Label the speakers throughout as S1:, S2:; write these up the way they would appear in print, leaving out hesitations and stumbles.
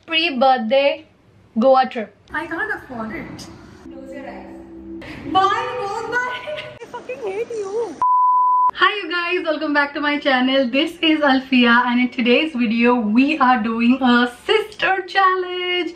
S1: pre-birthday Goa trip.
S2: I can't afford it.
S1: Close your eyes.
S2: Bye, bye. I fucking hate you.
S1: Hi you guys, welcome back to my channel. This is Alfia and in today's video we are doing a sister challenge.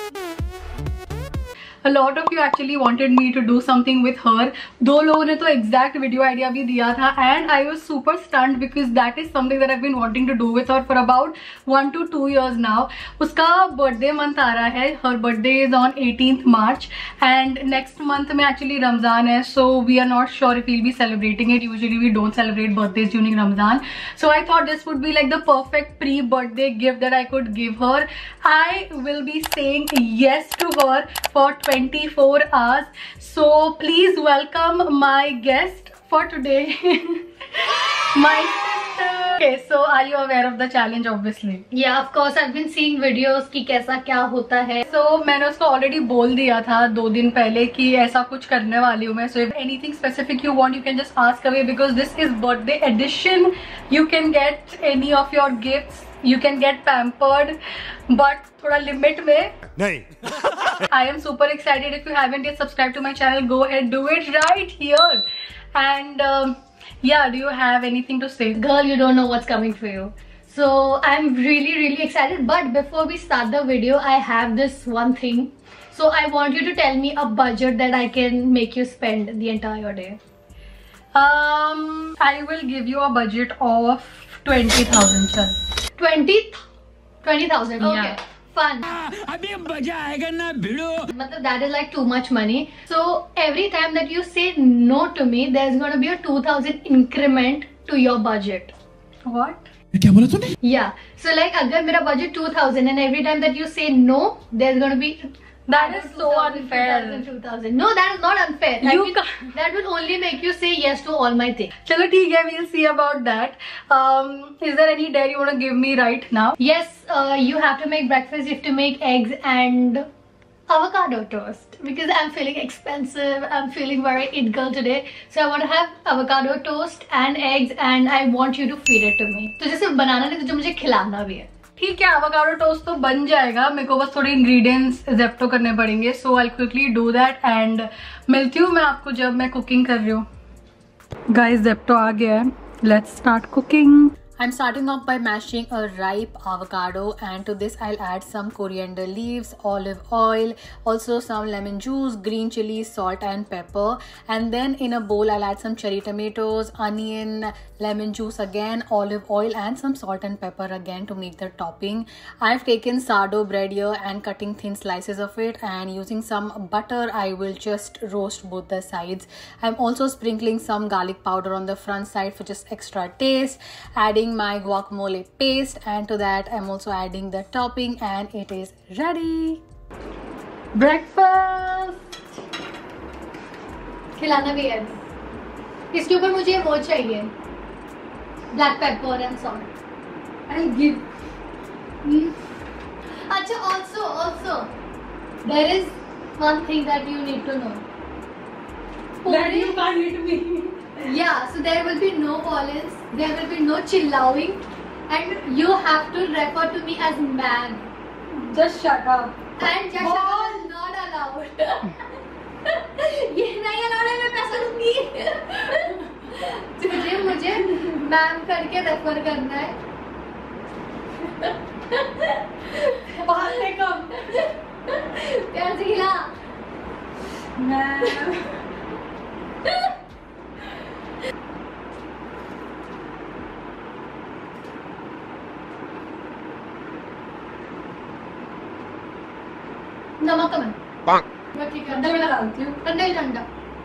S1: A lot of you actually wanted me to do something with her. दो लोगों ने तो exact video idea भी दिया था and I was super stunned because that is something that I've been wanting to do with her for about 1 to 2 years now. उसका birthday month आ रहा है. Her birthday is on 18th March and next month में actually Ramzan है, so we are not sure if we'll be celebrating it. Usually we don't celebrate birthdays during Ramzan, so I thought this would be like the perfect pre-birthday gift that I could give her. I will be saying yes to her for 24 hours. So please welcome my guest for today, my sister. Okay, so are you aware of the challenge? Obviously.
S2: Yeah, of course. I've been seeing videos कि कैसा क्या होता है.
S1: So मैंने उसको already बोल दिया था 2 दिन पहले कि ऐसा कुछ करने वाली हूँ मैं. So if anything specific you want, you can just ask away because this is birthday edition. You can get any of your gifts. You can get pampered, but थोड़ा लिमिट में नहीं. I am super excited. If you haven't yet subscribed to my channel, go ahead, do it right here. And yeah, do you have anything to say?
S2: Girl, you don't know what's coming for you. So I'm really excited. But before we start the video, I have this one thing. So I want you to tell me a budget that I can make you spend the entire day.
S1: I will give you a budget of 20,000. Chal.
S2: 20,000. Okay.
S1: Yeah.
S2: Fun.
S3: अभी मजा आएगा ना भिड़ो.
S2: Matlab, that is like too much money. So every time that you say no to me, there's gonna be a 2,000 increment to your budget.
S1: What?
S3: क्या बोला तूने?
S2: Yeah. So like अगर मेरा budget 2,000 and every time that you say no, there's gonna be.
S1: That is so unfair.
S2: 2,000. No, that is not unfair. That will only make you say yes to all my things.
S1: चलो ठीक है, we'll see about that. Is there any dare you want to give me right now?
S2: Yes, you have to make breakfast. You have to make eggs and avocado toast because I'm feeling expensive. I'm feeling very it girl today, so I want to have avocado toast and eggs, and I want you to feed it to me. तो जैसे बनाना नहीं, तुझे मुझे खिलाना भी है.
S1: ठीक है, एवोकाडो टोस्ट तो बन जाएगा. मेरे को बस थोड़े इंग्रेडिएंट्स जेप्टो करने पड़ेंगे. So I quickly do that and मिलती हूँ मैं आपको जब मैं कुकिंग कर रही हूँ. गाइस, जेप्टो आ गया है. Let's start cooking. I'm starting off by mashing a ripe avocado, and to this I'll add some coriander leaves, olive oil, also some lemon juice, green chili, salt and pepper, and then in a bowl I'll add some cherry tomatoes, onion, lemon juice again, olive oil and some salt and pepper again to make the topping. I've taken sourdough bread here and cutting thin slices of it, and using some butter I will just roast both the sides. I'm also sprinkling some garlic powder on the front side for just extra taste, adding my guacamole paste, and to that I'm also adding the topping, and it is ready. Breakfast.
S2: खिलाना भी है. इसके ऊपर मुझे वो चाहिए, black pepper and salt.
S1: I'll give.
S2: अच्छा, also there is one thing that you need to know.
S1: That you can't eat me.
S2: Yeah, so there will be no violence, there will be no chillowing, and you have to refer to me as ma'am.
S1: Just shut up.
S2: And just shut up is not allowed. ये नहीं allowed है, मैं पैसा लूंगी. मुझे ma'am करके refer करना है.
S1: बाहर से कम.
S2: प्यार से खिला.
S1: मैम.
S2: नमक कम.
S1: मैं ठीक है, अंदर में डालती हूँ.
S2: ठंडा ही ठंडा.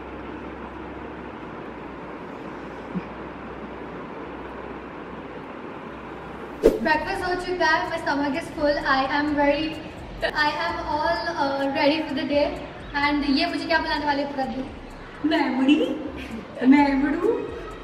S2: ब्रेकफास्ट हो चुका है. My stomach is full. I am all ready for the day. And ये मुझे क्या बनाने वाले पूरा दिन?
S1: मैमड़ू.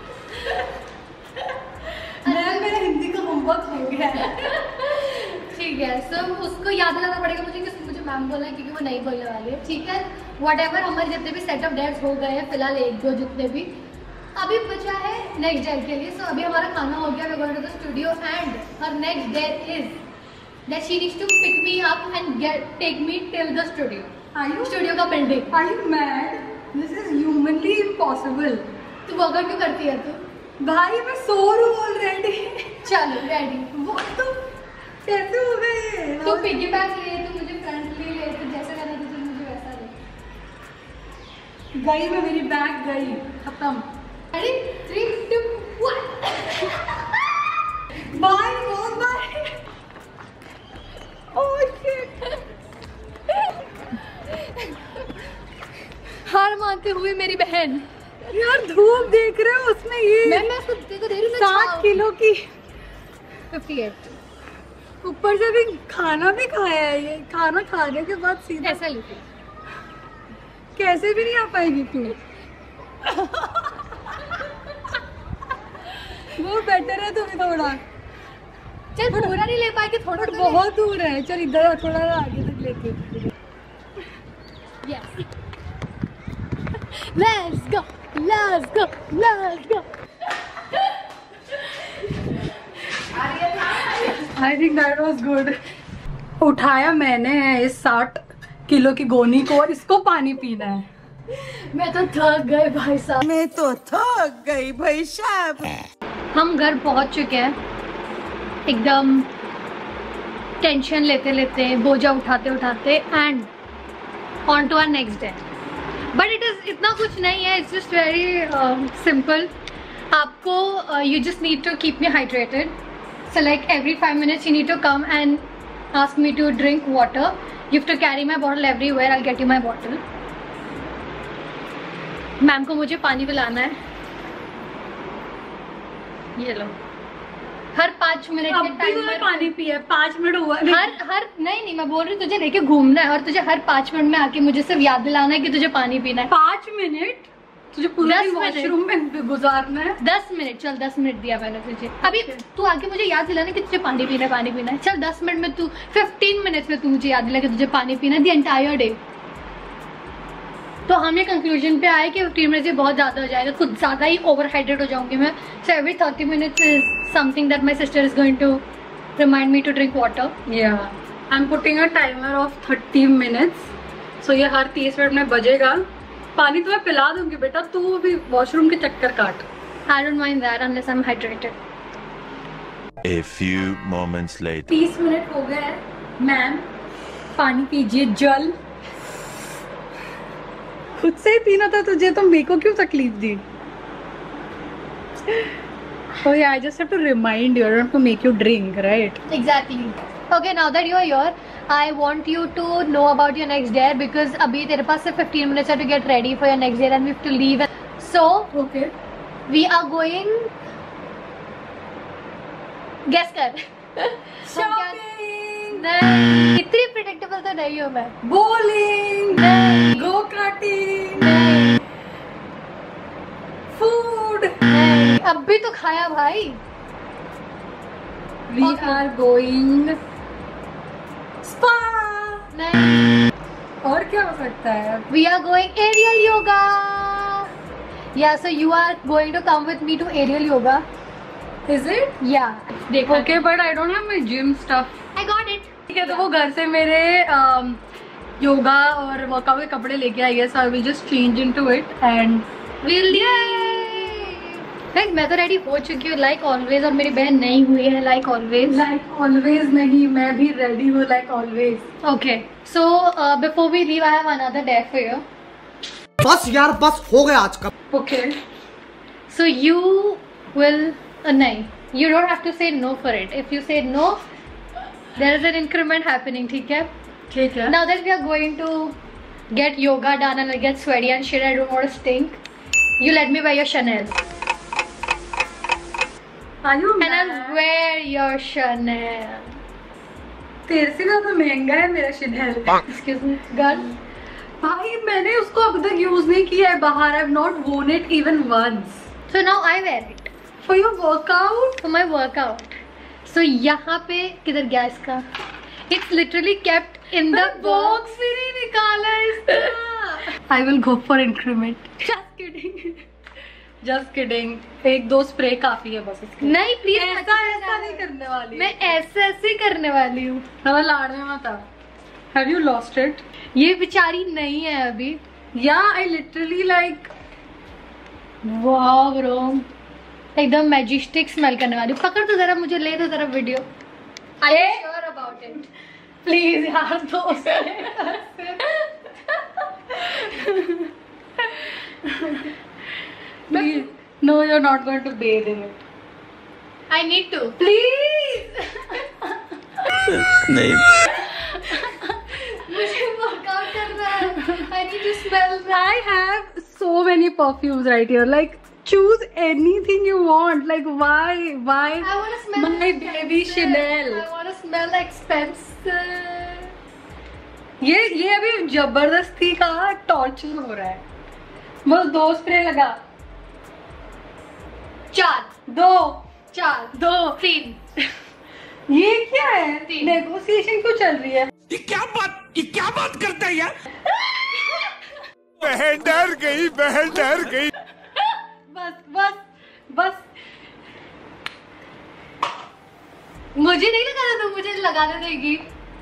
S1: मेरा हिंदी का होमवर्क हो गया है.
S2: ठीक है. सो उसको याद दिलाना पड़ेगा मुझे कि मुझे मैम बोलना है क्योंकि वो नहीं बोलने वाली है. ठीक है, व्हाटएवर. हमारे जितने भी सेट ऑफ डेट्स हो गए हैं फिलहाल, 1-2 जितने भी अभी बचा है नेक्स्ट डे के लिए. सो अभी हमारा खाना हो गया. We going to the studio and her next day is that she needs to pick me up and take me till the studio. Studio का building.
S1: Are you mad? This is humanly impossible.
S2: तू workout क्यों करती है तू?
S1: भाई मैं सो रही हूँ ऑलरेडी।
S2: चलो रेडी।
S1: वो तो कैसे हो गए?
S2: तू पिगी बैग ले, तू मुझे फ्रंटली ले, तू जैसे करना तुझे मुझे वैसा ले।
S1: गई मैं, मेरी बैग गई, खत्म।
S2: रेडी 3 2 1
S1: बाय बहुत बाय। Oh shit.
S2: हार मानते हुए मेरी बहन।
S1: यार धूप देख रहे हो उसमें ये
S2: मैं उसको दे रही हूँ
S1: 7 किलो की
S2: 58
S1: ऊपर से भी खाना भी खाया है। ये खाना खाने के बाद सीधा
S2: ऐसा लेती
S1: कैसे भी नहीं आ पाएगी तू। वो बेटर है तुम्हें थोड़ा।
S2: चल पूरा नहीं ले पाएगी थोड़ा तो
S1: बहुत दूर है। चल इधर थोड़ा आगे तक लेके।
S2: Yes let's go let's go let's go
S1: I think that was good. उठाया मैंने है इस 60 किलो की गोनी को और इसको पानी पीना है।
S2: मैं तो थक गई भाई साहब।
S3: मैं तो थक गई भाई साहब।
S2: हम घर पहुंच चुके हैं, एकदम टेंशन लेते लेते, बोझा उठाते उठाते and on to our next day. But it is इतना कुछ नहीं है, इट्स जस्ट वेरी सिंपल। आपको you just need to keep me hydrated, so like every 5 minutes you need to come and ask me to drink water. You have to carry my bottle everywhere. I'll get you my bottle. Ma'am को मुझे पानी पिलाना है, ये लो। हर 5 minute के time में
S1: पानी पिया 5 मिनट हुआ।
S2: हर नहीं मैं बोल रही हूँ तुझे लेके घूमना है और तुझे हर 5 मिनट में आके मुझे सिर्फ याद दिलाना है कि तुझे पानी पीना है।
S1: 5 मिनट तुझे पूरा वॉशरूम में गुजारना है।
S2: 10 मिनट चल 10 मिनट दिया मैंने तुझे। अभी तू आके मुझे याद दिलाना कि तुझे पानी पीना है, पानी पीना है। चल 10 मिनट में तू 15 मिनट्स में तू मुझे याद दिला कि तुझे पानी पीना है द एंटायर डे। तो हम ये कंक्लूजन पे आए कि 15 मिनट से बहुत ज़्यादा हो जाएगा, कुछ ज़्यादा ही ओवर हाइड्रेट हो जाऊंगी मैं। So every 30 minutes is something that my sister is going to remind me to drink water.
S1: या I am putting a timer of 30 minutes. So ये हर 30 मिनट में बजेगा। पानी तो मैं पिला दूंगी बेटा, तू भी वॉशरूम के चक्कर काट।
S2: I don't mind that unless I am hydrated.
S4: A few moments later.
S1: 30 minute हो गए हैं। मैम पानी पीजिए, जल। खुद से ही पीना था तुझे, तो मेरे को क्यों तकलीफ दी? Oh yeah, I just have to remind you. I don't have to make you drink, right?
S2: Exactly. Okay, now that you are here, I want you to know about your next dare because अभी तेरे पास सिर्फ 15 minutes है to get ready for your next dare and we have to leave. So
S1: Okay.
S2: we are going. Guess कर.
S1: Shopping.
S2: नहीं, इतनी predictable तो नहीं हूँ मैं.
S1: Bowling.
S2: नहीं.
S1: Go karting.
S2: नहीं.
S1: Food.
S2: नहीं. अब भी तो खाया भाई.
S1: We
S2: Okay.
S1: are going spa.
S2: नहीं.
S1: और क्या हो सकता है?
S2: We are going aerial yoga. Yeah, so you are going to come with me to aerial yoga.
S1: Is it?
S2: Yeah. देखो.
S1: Okay, but I don't have my gym stuff.
S2: I got it.
S1: ठीक है, तो वो घर से मेरे योगा और workout के कपड़े लेके आई है, so I will just change into it and
S2: We'll मैं तो रेडी हो चुकी हूँ like always और मेरी बहन नहीं हुई है like always.
S1: like always नहीं, मैं भी ready हूँ like always.
S2: Okay, so before we leave, I have another dare for you.
S3: बस यार, बस हो गया आज का।
S1: Okay.
S2: So you will नहीं, you don't have to say no for it. If you say no, there is an increment happening. ठीक है?
S1: ठीक है.
S2: Now that we are going to get yoga done and I'll get sweaty and shit, I don't want to stink. You let me wear your Chanel.
S1: Are you
S2: And
S1: mad?
S2: I'll wear your Chanel.
S1: तेरे से ज़्यादा महंगा है मेरा Chanel.
S2: Excuse me, girl.
S1: भाई मैंने उसको अब तक यूज नहीं किया है बाहर. I've not worn it even once.
S2: So now I wear it
S1: For your workout?
S2: for my workout. So यहाँ पे किधर गया इसका? It's literally kept in the box.
S1: Box भी नहीं निकाला है इसका. I will go for increment. Just kidding. Just kidding, 1-2 spray काफी है बस इसके।
S2: नहीं प्लीज
S1: ऐसा नहीं करने वाली,
S2: मैं ऐसे करने वाली हूँ।
S1: हमें लाड़ में मत आ। Have you lost it?
S2: ये बेचारी नहीं है अभी।
S1: Yeah, I literally like
S2: वाह ब्रो, एकदम मैजिस्टिक स्मेल करने वाली। पकड़ तो जरा, मुझे ले तो जरा video. I am sure about it.
S1: Please यार दोस्त। Please, no, you're not going to bathe in it.
S2: I need to
S1: Please.
S4: नहीं।
S2: मुझे वर्कआउट करना है। I need to smell.
S1: I have so many perfumes right here. Like, choose anything you want. Like, why?
S2: I want to smell
S1: My baby Chanel.
S2: I want to smell expensive.
S1: ये अभी जबरदस्ती का torture हो रहा है। बस 2 spray लगा।
S2: 4
S1: 2
S2: 4
S1: 2
S2: 3
S1: ये क्या है?
S2: 3
S1: नेगोशिएशन क्यों चल रही है?
S3: ये क्या बात करता है यार? बहन डर गई।
S1: बस
S2: मुझे नहीं लगाना, तो मुझे लगाने देगी।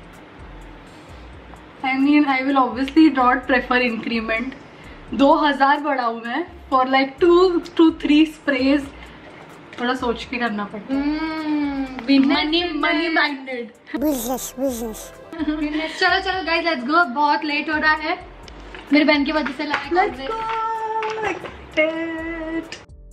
S1: I mean, I will obviously not prefer increment. 2000 बढ़ाऊं मैं for like 2 to 3 sprays. थोड़ा सोच के करना पड़ता है। Money minded.
S3: Business.
S2: चलो गाइस, लेट्स गो। बहुत लेट हो रहा है मेरी बहन की वजह से।
S1: Let's go. Excited.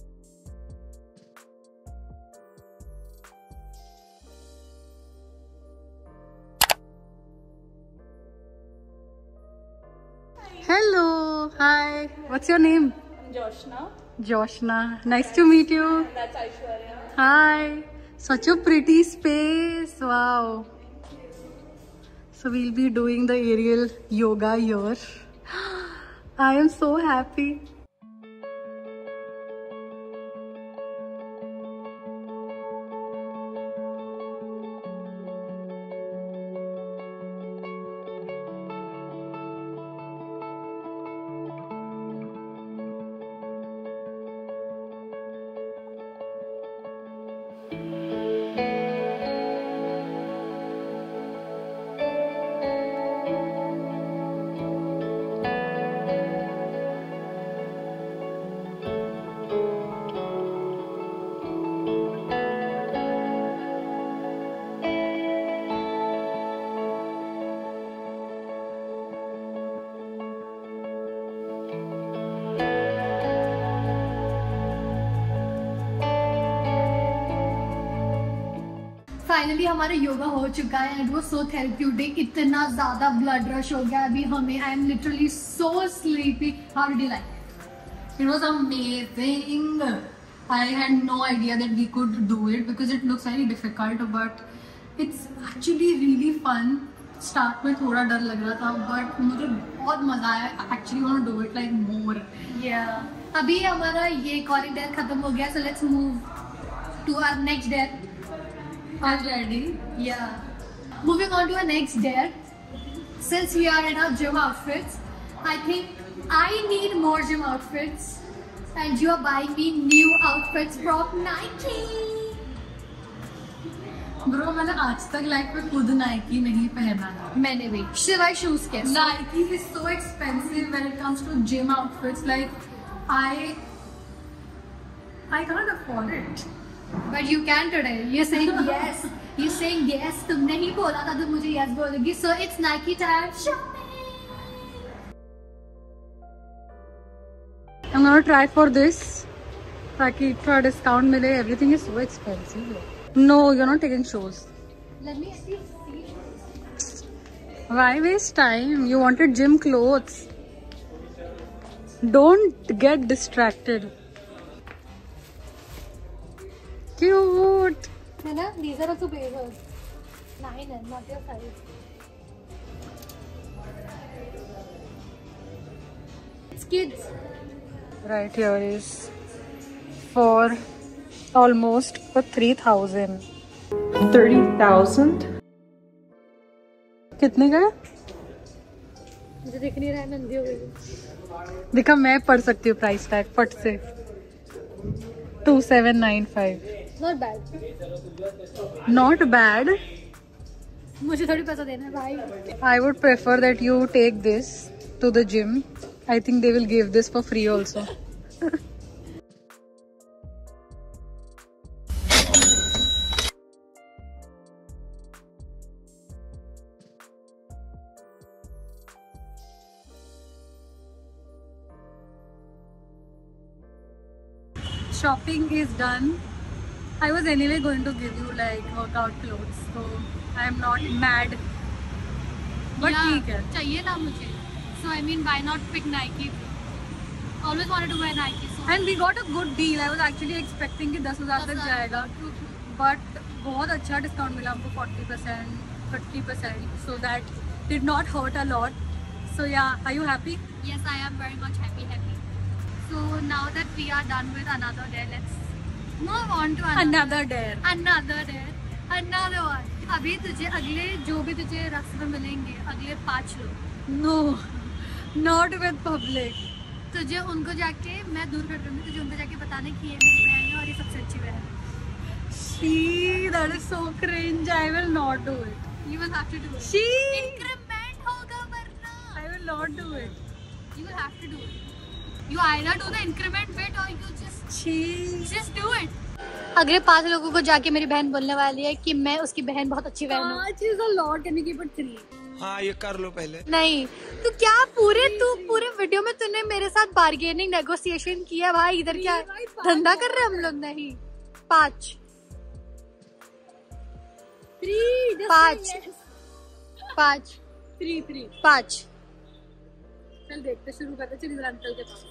S1: Hello. Hi. What's your name? Joshna. Nice to meet you.
S5: That's Aishwarya.
S1: Hi. Such a pretty space. Wow. So we'll be doing the aerial yoga here. I am so happy.
S2: Finally हमारा yoga हो चुका है and वो सो therapeutic. इतना ज्यादा blood rush हो गया अभी हमें। I am literally so sleepy. How did you like it?
S1: It was amazing. I had no idea that we could do it because it looks very difficult, but it's actually really fun. Start में थोड़ा डर लग रहा था, but मुझे बहुत मजा आया. I actually want to do it like more.
S2: Yeah. अभी हमारा ये कॉरिडोर खत्म हो गया, so let's move to our next dare.
S1: Already?
S2: Yeah. Moving on to our next dare. Since we are in our gym outfits, I think I need more gym outfits, and you are buying me new outfits from Nike.
S1: Bro, मैंने आज तक life में खुद Nike नहीं पहना है.
S2: मैंने भी सिवाय शूज के.
S1: Nike is so expensive when it comes to gym outfits. Like I can't afford it.
S2: But you can today. You're saying yes. You're saying yes. तुमने ही बोला था तो मुझे yes बोलेगी. So it's Nike time shopping.
S1: I'm gonna try for this. ताकि थोड़ा discount मिले. Everything is so expensive. No, you're not taking shoes.
S2: Let me see.
S1: Why waste time? You wanted gym clothes. Don't get distracted. Cute.
S2: है ना? These are also blazers. 9 है, not your size. It's kids.
S1: Right here is for almost for 3,000.
S5: 30,000?
S1: कितने का है?
S2: मुझे दिख नहीं रहा है, नंदी हो गई.
S1: देखा, मैं पढ़ सकती हूँ प्राइस टैग फट से. 2795.
S2: Not bad.
S1: Not bad.
S2: मुझे थोड़ी पैसा देना है भाई.
S1: I would prefer that you take this to the gym. I think they will give this for free also. Shopping is done. I was anyway going to give you like workout clothes, so I am not mad. But ठीक है.
S2: चाहिए ना मुझे. So I mean, why not pick Nike? Always wanted to wear Nike. So
S1: And we got a good deal. I was actually expecting कि 10,000 तक जाएगा. But बहुत अच्छा डिस्काउंट मिला हमको 40%, 30%. So that did not hurt a lot. So yeah, are you happy?
S2: yes, I am very much happy. So now that we are done with another day, let's move on to
S1: Another dare.
S2: another one. अभी तुझे अगले जो भी तुझे रास्ते में मिलेंगे, अगले 5 लोग,
S1: No, not with public.
S2: तुझे उनको जाके मैं दूर कर दूंगी. तुझे उनको जाके बताने की ये मेरी बहन है और ये सबसे अच्छी बहन है.
S1: She, that is so cringe. I will not do it.
S2: You will have to do it.
S1: She,
S2: Increment होगा वरना.
S1: I will not do it.
S2: You will have to do it. You either do the increment bit or you just do it. अगले 5 लोगों को जाके मेरी बहन बोलने वाली है कि मैं उसकी बहन बहुत अच्छी बहन हूँ.
S1: 5 is a lot. Can you keep it 3?
S3: हाँ ये कर लो पहले.
S2: नहीं, तू पूरे वीडियो में तूने मेरे साथ बार्गेनिंग नेगोशिएशन किया भाई. इधर क्या धंधा कर रहे हैं हम लोग? नहीं, 5
S1: चल देखते, शुरू करते. चल इधर अंकल के पास.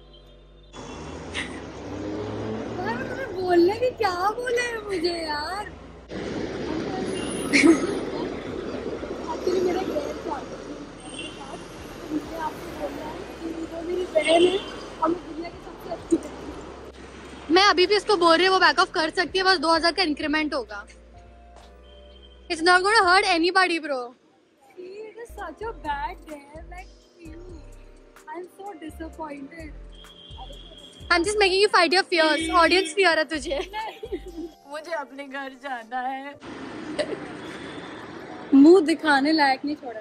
S1: बोलने की क्या बोले मुझे यार. एक्चुअली मेरा गेस्ट था मुझे आपको बोलना है कि वो मेरी बहन है और मैं दुनिया की सबसे अच्छी बहन हूँ.
S2: मैं अभी भी इसको बोल रही हूँ वो बैक ऑफ कर सकती है. बस 2000 का इंक्रीमेंट होगा. It's not going to hurt anybody, bro.
S1: It is such a bad day. Like you, I'm so disappointed.
S2: I'm just making you fight your fears. Audience fear है तुझे.
S1: मुझे अपने घर जाना है. मुंह दिखाने लायक नहीं छोड़ा.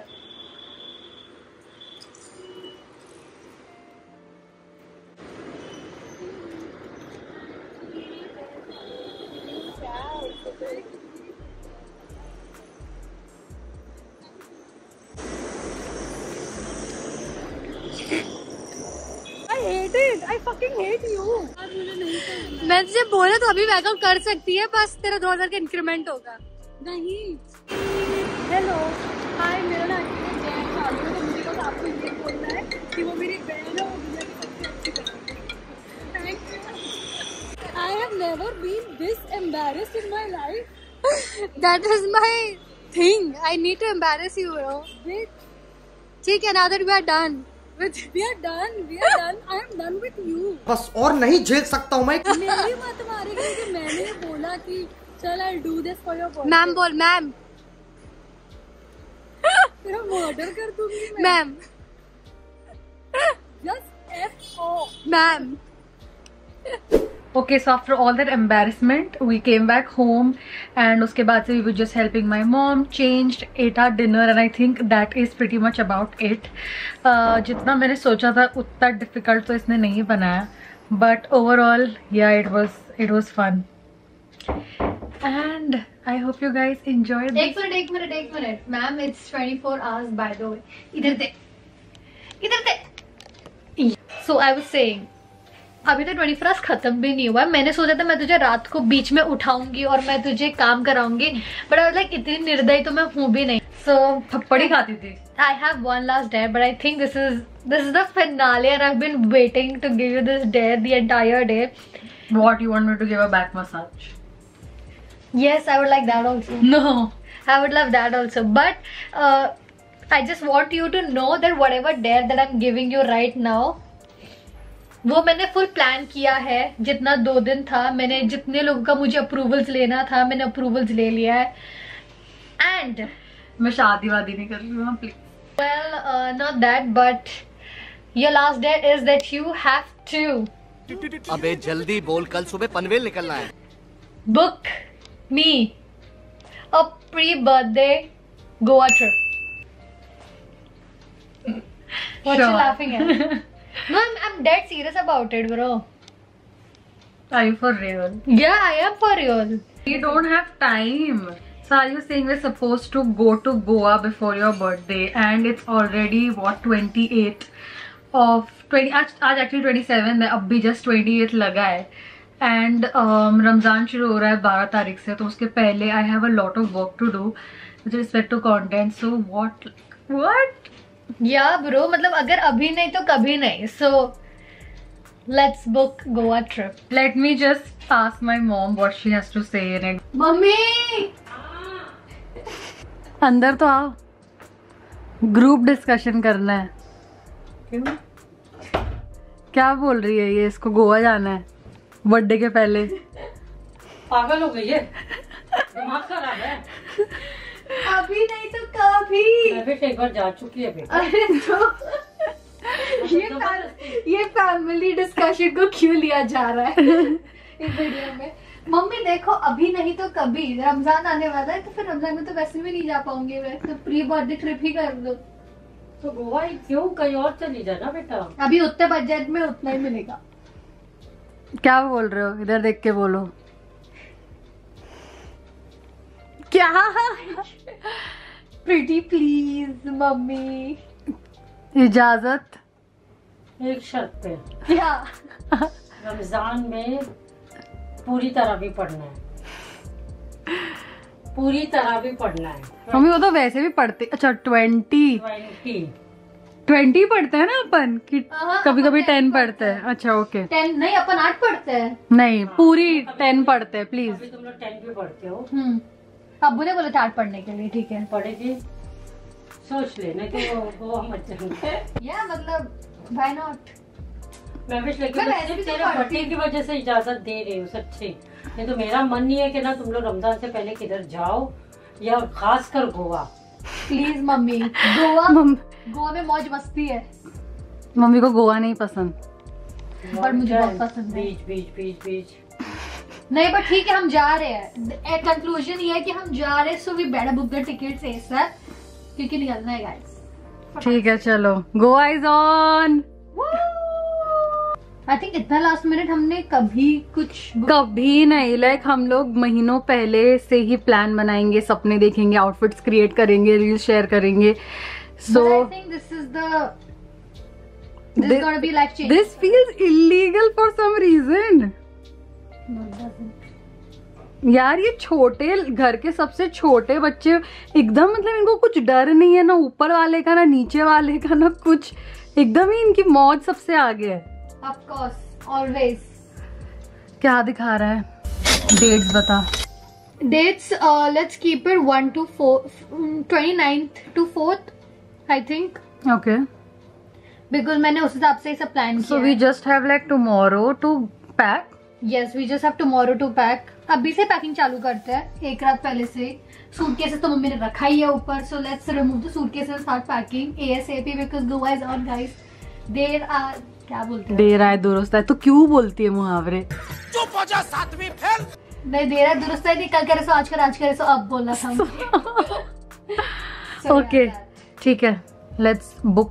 S1: I hate it. I fucking hate you. मुझे नहीं करना.
S2: मैं तुझे बोला तो अभी बैकआउट कर सकती है. बस तेरा 2000 का इंक्रीमेंट होगा.
S1: नहीं. Hello, hi. मेरा ना एक्चुअली गैस चालू है तो मुझे बस आपको ये बोलना है कि वो मेरी बहन है और दुनिया की सबसे अच्छी बहन है. I have never been this embarrassed in my life.
S2: That is my thing. I need to embarrass you, bro.
S1: Bitch.
S2: ठीक है, now that we are done.
S1: We are done. I am done with you.
S6: बस और नहीं झेल सकता हूँ मैं.
S1: मेरी मत मारेगी कि मैंने ये बोला कि चल I'll do this for your birthday.
S2: Ma'am बोल. मैम
S1: तेरा मर्डर कर दूंगी मैं.
S2: Ma'am
S1: Just F.O.
S2: Ma'am.
S1: Okay, so after all that embarrassment, we came back home, and उसके बाद से we were just helping my mom, changed, ate our dinner, and I think that is pretty much about it. जितना मैंने सोचा था उतना difficult तो इसने नहीं बनाया, but overall, yeah, it was fun, and I hope you guys enjoyed.
S2: एक मिनट. Ma'am, it's 24 hours by the way. इधर दे. So I was saying. अभी तो 24 आवर्स खत्म भी नहीं हुआ. मैंने सोचा था मैं तुझे रात को बीच में उठाऊंगी और मैं तुझे काम कराऊंगी, बट आई लाइक इतनी निर्दयी तो मैं हूँ भी नहीं. सो थप्पड़ी खाती थी. I have one last dare, but I think this is the finale and I have been waiting to give you this dare the entire day.
S1: What, you want me to give a back massage?
S2: Yes, I would like that also.
S1: No,
S2: I would love that also, but I just want you to know that whatever dare that I'm giving you right now, वो मैंने full plan किया है. जितना 2 दिन था, मैंने जितने लोगों का मुझे अप्रूवल्स लेना था मैंने अप्रूवल्स ले लिया है. एंड
S1: मैं शादी वादी नहीं कर रही हूँ please.
S2: Well not that, but your last date is that you have to
S6: अबे जल्दी बोल, कल सुबह पनवेल निकलना है।
S2: Book me a pre-birthday Goa trip. What you laughing at? No, I'm dead serious about it, bro.
S1: Are you for real?
S2: Yeah, I am for real.
S1: We don't have time. So are you saying we're supposed to go to Goa before your birthday and it's already what 28 of 20 आज actually 27 है, अब भी just 28 लगा है and Ramzan शुरू हो रहा है 12 तारीख से, तो उसके पहले I have a lot of work to do with respect to content. So what?
S2: Yeah, bro. मतलब अगर अभी नहीं तो कभी नहीं. So let's book Goa trip.
S1: Let me just ask my mom what she has to say in it.
S2: मम्मी
S1: अंदर तो आओ, ग्रुप डिस्कशन करना है।
S5: क्यों?
S1: क्या बोल रही है ये? इसको गोवा जाना है बर्थडे के पहले।
S5: पागल हो गई है, दिमाग खराब है।
S2: अभी नहीं तो कभी।
S5: मैं भी एक बार जा चुकी है बेटा।
S2: अरे तो ये फैमिली डिस्कशन को क्यों लिया जा रहा है इस वीडियो में? मम्मी देखो, अभी नहीं तो कभी, रमजान आने वाला है तो फिर रमजान में तो वैसे भी नहीं जा पाऊंगी मैं, तो प्री बर्थडे ट्रिप ही कर दो।
S5: तो गोवा ही क्यों, कहीं और चली जाना बेटा।
S2: अभी उतने बजट में उतना ही मिलेगा।
S1: क्या बोल रहे हो? इधर देख के बोलो। क्या?
S2: प्रीटी प्लीज मम्मी,
S1: इजाजत।
S5: एक शर्त पे,
S2: क्या?
S5: रमजान में पूरी तरह भी पढ़ना है, पूरी तरह भी पढ़ना है।
S1: मम्मी वो तो वैसे भी पढ़ते। अच्छा 20 पढ़ते हैं ना अपन कि कभी कभी 10 पढ़ते हैं। अच्छा ओके।
S2: 10 नहीं, अपन 8 पढ़ते हैं।
S1: नहीं, पूरी 10 पढ़ते हैं प्लीज।
S5: अभी तुम लोग 10 भी पढ़ते हो।
S2: अब्बू ने बोला 8 पढ़ने के लिए, ठीक है
S5: पढ़ेगी, सोच ले, नहीं तो गोवा मत जाएंगे।
S2: या मतलब व्हाई नॉट।
S5: मैं भी लेकिन
S2: मैं वैसे भी तो
S5: तेरे
S2: पढ़ती
S5: बर्थडे की वजह से इजाजत दे रही हूँ सच्ची, नहीं तो मेरा मन नहीं है कि ना तुम लोग रमजान से पहले किधर जाओ, या खास कर गोवा।
S2: प्लीज मम्मी, गोवा में मौज मस्ती है।
S1: मम्मी को गोवा नहीं पसंद,
S2: पर मुझे बहुत पसंद है।
S5: बीच
S2: नहीं पर ठीक है, हम जा रहे हैं। कंक्लूजन ये है कि हम जा रहे हैं, so we better book the tickets ASAP क्योंकि निकलना है गाइस।
S1: ठीक है चलो, Goa is on.
S2: I think इतना लास्ट मिनट हमने
S1: कभी नहीं, लाइक हम लोग महीनों पहले से ही प्लान बनाएंगे, सपने देखेंगे, आउटफिट्स क्रिएट करेंगे, रील्स शेयर करेंगे। So
S2: I think this is gonna be life changing.
S1: This feels illegal for some reason. यार ये छोटे घर के सबसे छोटे बच्चे एकदम, मतलब इनको कुछ डर नहीं है, ना ऊपर वाले का ना नीचे वाले का, ना कुछ, एकदम ही इनकी मौज सबसे आगे है।
S2: Of course, always.
S1: क्या दिखा रहा है? डेट्स बता।
S2: Dates, let's keep it 1 to 4, 29th to 4th, I think.
S1: Okay.
S2: Because मैंने उस हिसाब से सब प्लान किया।
S1: So we just have like tomorrow to pack.
S2: Yes, we just have tomorrow to pack. अभी से पैकिंग चालू करते हैं, एक रात पहले से। सूटकेसेस तो मम्मी ने रखा ही है ऊपर, so let's remove the suitcases and start packing ASAP because Goa is on, guys. क्या बोलते हैं?
S1: देर आए दुरुस्त है, तो क्यों बोलती है मुहावरे?
S3: चुप हो जा, सातवीं फेल।
S2: नहीं, देर आए दुरुस्त है नहीं, कल करे सो आज करे सो अब बोलना था।
S1: ओके ठीक है, let's book.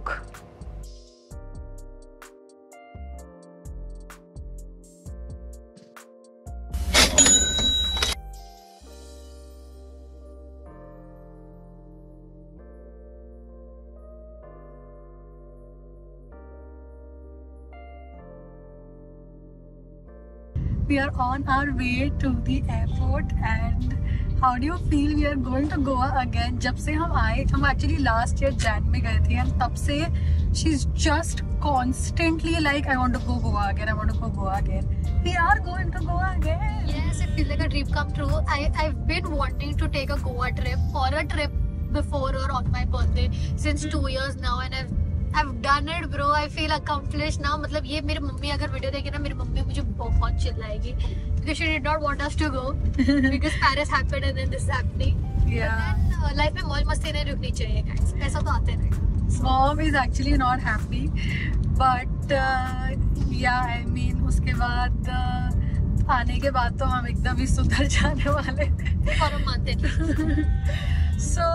S1: We are on our way to the airport and how do you feel? We are going to Goa again. जब से हम आए, हम actually last year Jan में गए थे and तब से she's just constantly like I want to go Goa again, I want to go Goa again. We are going to Goa again.
S2: Yes, it feels like a dream come true. I've been wanting to take a Goa trip or a trip before or on my birthday since 2 years now and I've done it, bro. I feel accomplished now. मतलब ये मेरी mummy अगर video देखे ना, मेरी mummy मुझे बहुत चिल्लाएगी because she did not want us to go because Paris happened and then this is happening.
S1: Yeah.
S2: But then life में मौज मस्ती नहीं रुकनी चाहिए guys. ऐसा तो आते रहेगा.
S1: Mom is actually not happy, but yeah, I mean उसके बाद आने के बाद तो हम एकदम ही सुधर जाने वाले हैं
S2: और हम मानते नहीं।
S1: So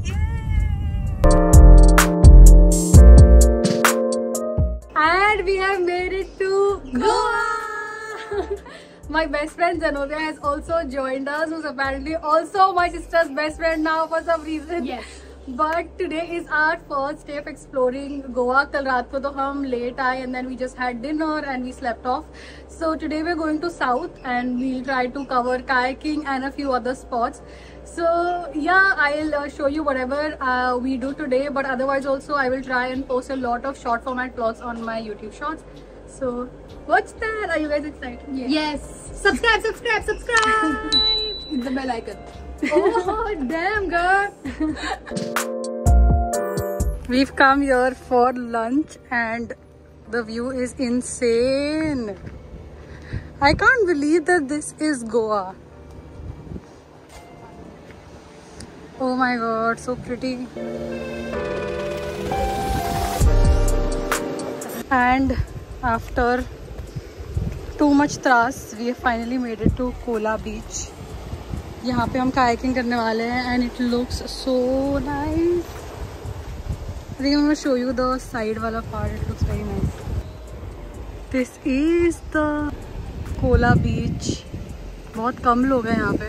S1: and we have made it to Goa. My best friend Zenobia has also joined us, who's apparently also my sister's best friend now for some reason.
S2: Yes.
S1: But today is our first day of exploring Goa. कल रात को तो हम late आए and then we just had dinner and we slept off. So today we're going to south and we'll try to cover kayaking and a few other spots. So yeah, I'll show you whatever we do today, but otherwise also I will try and post a lot of short format vlogs on my YouTube shorts. So watch that. Are you guys excited?
S2: Yes. Subscribe, subscribe, subscribe. Hit the bell icon.
S1: Oh damn girl. We've come here for lunch and the view is insane. I can't believe that this is Goa. Oh my god, so pretty. And after too much tras, we have finally made it to Kola Beach. यहाँ पे हम kayaking करने वाले हैं and it looks so nice. I think I'm going to show you the side वाला part. It looks very nice. This is the Kola Beach. बहुत कम लोग हैं यहाँ पे.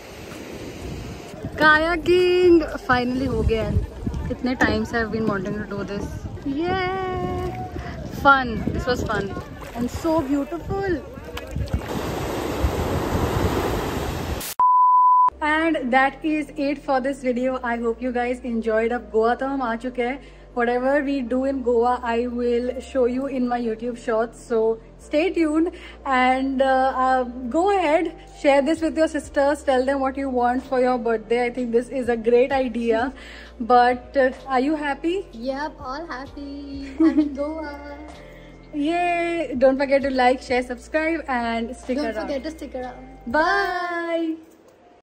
S1: Kayaking finally हो गया है. कितने times I've been wanting to do this. Yeah, fun. This was fun and so beautiful. And that is it for this video. I hope you guys enjoyed. अब गोवा तो हम आ चुके हैं. Whatever we do in Goa, I will show you in my YouTube shorts. So stay tuned and go ahead, share this with your sisters. Tell them what you want for your birthday. I think this is a great idea. But are you happy?
S2: Yep, all happy. I'm in Goa.
S1: Yay! Don't forget to like, share, subscribe and stick around.
S2: Don't forget to stick around.
S1: Bye.